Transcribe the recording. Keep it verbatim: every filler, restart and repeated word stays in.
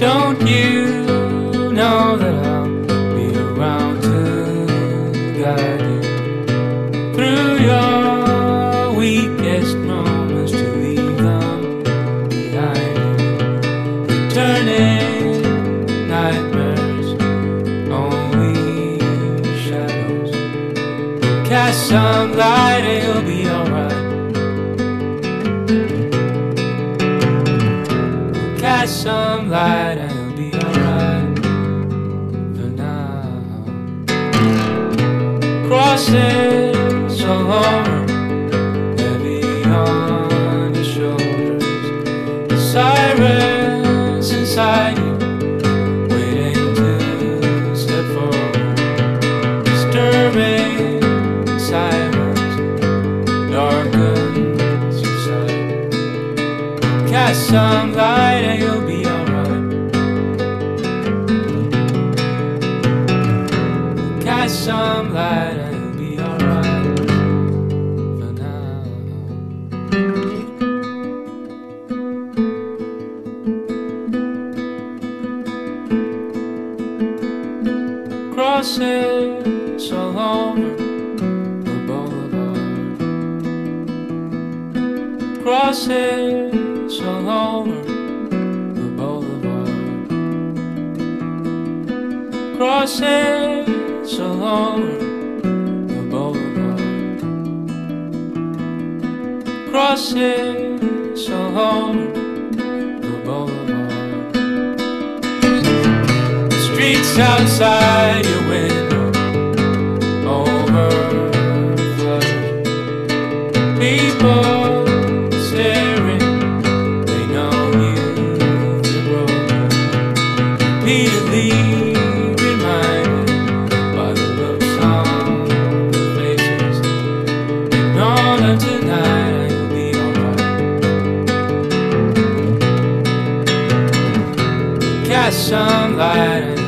Don't you know that I'll be around to guide you through your weakest moments, to leave them behind you, returning nightmares, only shadows. Cast some light and you'll be alright. Cast some light and you'll be alright for now. Crossing so long, heavy on your shoulders, the sirens inside you, waiting to step forward. Disturbing silence darkens your sight. Cast some light and you'll be alright. Cast some light and you'll be alright for now. Crossing so over the boulevard, crossing so over the boulevard, crossing so over the boulevard, crossing so over the boulevard. The streets outside your window overflowed, people staring, they know you've been broken, repeatedly reminded by the looks on their faces. Ignore them tonight and you'll be alright. Cast some light and